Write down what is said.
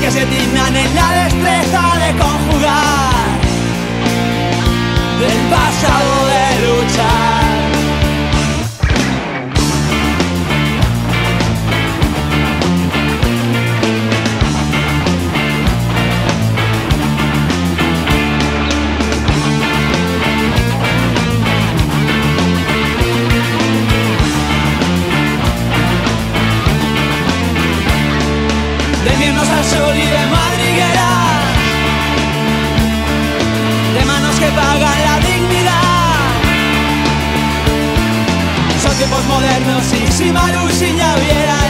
que se dignan en la destreza de conjugar, del pasado de luchar. De mirnos al sol y de madrigueras, de manos que pagan la dignidad. Son tiempos modernos y si Maru, si ya vieras